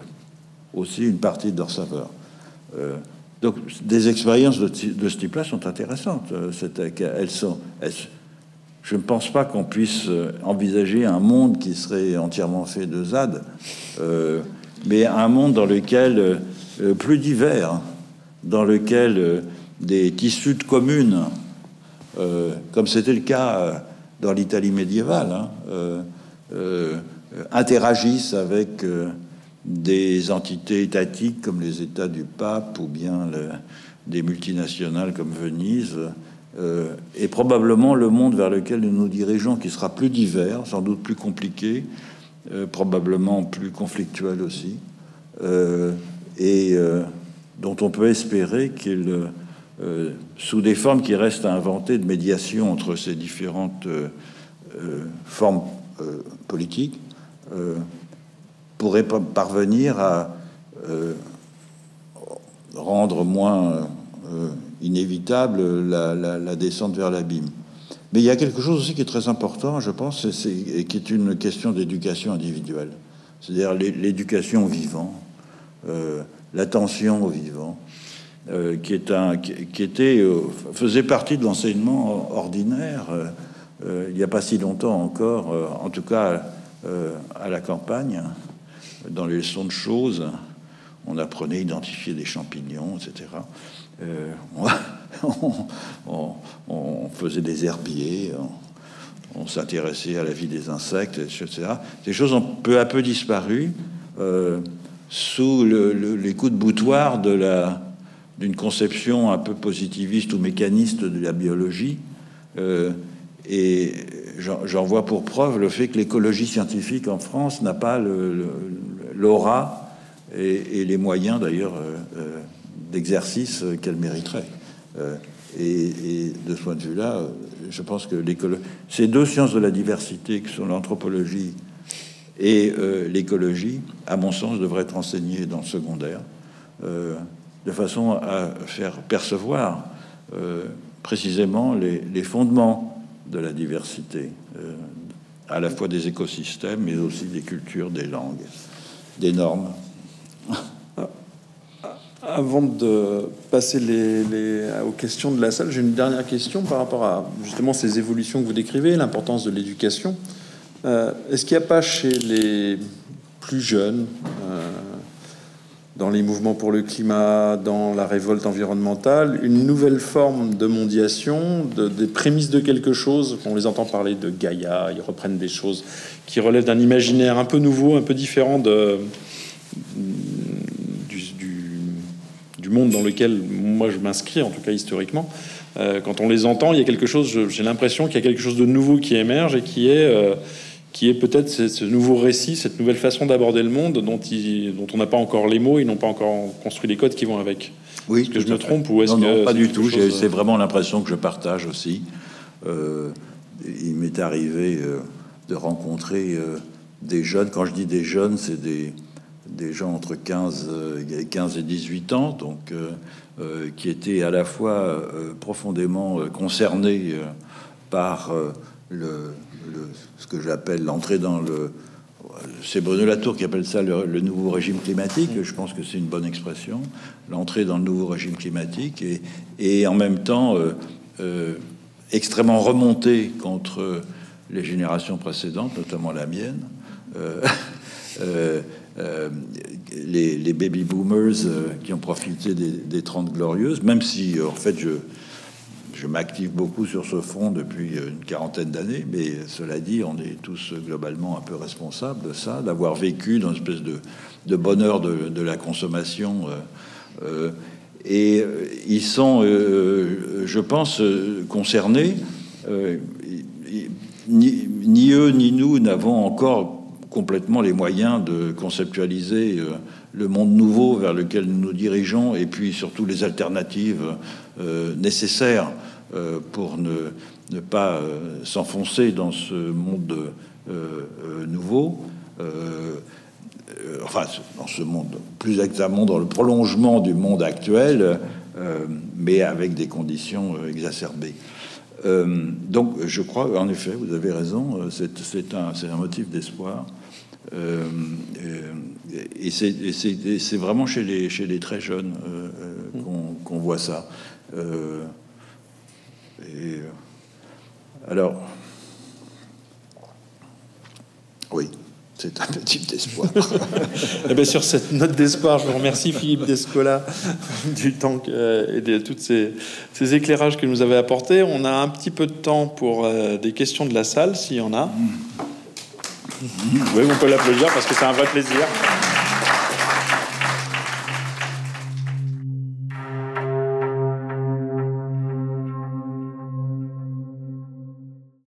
aussi une partie de leur saveur. Euh, donc des expériences de, de ce type-là sont intéressantes. Elles sont, elles, je ne pense pas qu'on puisse envisager un monde qui serait entièrement fait de Z A D, euh, mais un monde dans lequel, euh, plus divers, dans lequel euh, des tissus de communes, euh, comme c'était le cas euh, dans l'Italie médiévale, hein, euh, euh, interagissent avec euh, des entités étatiques comme les États du pape ou bien le, des multinationales comme Venise, euh, et probablement le monde vers lequel nous nous dirigeons, qui sera plus divers, sans doute plus compliqué, euh, probablement plus conflictuel aussi, euh, et euh, dont on peut espérer qu'il, euh, sous des formes qui restent à inventer de médiation entre ces différentes euh, euh, formes euh, politiques, euh, pourrait parvenir à euh, rendre moins euh, inévitable la, la, la descente vers l'abîme. Mais il y a quelque chose aussi qui est très important, je pense, et, c'est, et qui est une question d'éducation individuelle, c'est-à-dire l'éducation au vivant, euh, l'attention au vivant, euh, qui est un, qui, qui était, euh, faisait partie de l'enseignement ordinaire euh, il n'y a pas si longtemps encore, euh, en tout cas euh, à la campagne. Dans les leçons de choses, on apprenait à identifier des champignons, et cetera. Euh, on, on, on faisait des herbiers, on, on s'intéressait à la vie des insectes, et cetera. Ces choses ont peu à peu disparu euh, sous le, le, les coups de boutoir de la, d'une conception un peu positiviste ou mécaniste de la biologie. Euh, et j'en vois pour preuve le fait que l'écologie scientifique en France n'a pas l'aura et, et les moyens d'ailleurs euh, euh, d'exercice qu'elle mériterait. Euh, et, et de ce point de vue-là, je pense que ces deux sciences de la diversité, que sont l'anthropologie et euh, l'écologie, à mon sens, devraient être enseignées dans le secondaire, euh, de façon à faire percevoir euh, précisément les, les fondements de la diversité, euh, à la fois des écosystèmes, mais aussi des cultures, des langues, des normes. Avant de passer les, les, aux questions de la salle, j'ai une dernière question par rapport à justement ces évolutions que vous décrivez, l'importance de l'éducation. Euh, Est-ce qu'il n'y a pas chez les plus jeunes, euh, dans les mouvements pour le climat, dans la révolte environnementale, une nouvelle forme de mondiation, de, des prémices de quelque chose? On les entend parler de Gaïa, ils reprennent des choses qui relèvent d'un imaginaire un peu nouveau, un peu différent de, du, du, du monde dans lequel moi je m'inscris, en tout cas historiquement. Euh, quand on les entend, il y a quelque chose, j'ai l'impression qu'il y a quelque chose de nouveau qui émerge et qui est... Euh, qui est peut-être ce, ce nouveau récit, cette nouvelle façon d'aborder le monde dont, il, dont on n'a pas encore les mots, ils n'ont pas encore construit les codes qui vont avec. Oui, est-ce que je me trompe ou est-ce non, que non, pas du tout. chose... C'est vraiment l'impression que je partage aussi. Euh, il m'est arrivé euh, de rencontrer euh, des jeunes. Quand je dis des jeunes, c'est des, des gens entre quinze, quinze et dix-huit ans, donc euh, euh, qui étaient à la fois euh, profondément concernés euh, par euh, le, le, ce que j'appelle l'entrée dans le... C'est Bruno Latour qui appelle ça le, le nouveau régime climatique. Je pense que c'est une bonne expression, l'entrée dans le nouveau régime climatique, et, et en même temps euh, euh, extrêmement remonté contre les générations précédentes, notamment la mienne. Euh, euh, euh, les, les baby boomers euh, qui ont profité des, des Trente Glorieuses, même si euh, en fait je, je m'active beaucoup sur ce front depuis une quarantaine d'années, mais cela dit, on est tous globalement un peu responsables de ça, d'avoir vécu dans une espèce de, de bonheur de, de la consommation. Euh, euh, et ils sont, euh, je pense, concernés. Euh, ni, ni eux ni nous n'avons encore complètement les moyens de conceptualiser euh, le monde nouveau vers lequel nous nous dirigeons, et puis surtout les alternatives euh, nécessaires euh, pour ne, ne pas euh, s'enfoncer dans ce monde euh, euh, nouveau. Euh, euh, enfin, dans ce monde, plus exactement dans le prolongement du monde actuel, euh, mais avec des conditions euh, exacerbées. Euh, donc, je crois, en effet, vous avez raison, c'est, c'est, un, c'est un motif d'espoir. Euh, et c'est, et c'est, et c'est vraiment chez les, chez les très jeunes euh, qu'on, qu'on voit ça. Euh, et, alors, oui, c'est un motif d'espoir. Et bien, sur cette note d'espoir, je vous remercie Philippe Descola du temps que, et de tous ces, ces éclairages que nous avez apportés. On a un petit peu de temps pour euh, des questions de la salle, s'il y en a. Oui, on peut l'applaudir parce que c'est un vrai plaisir.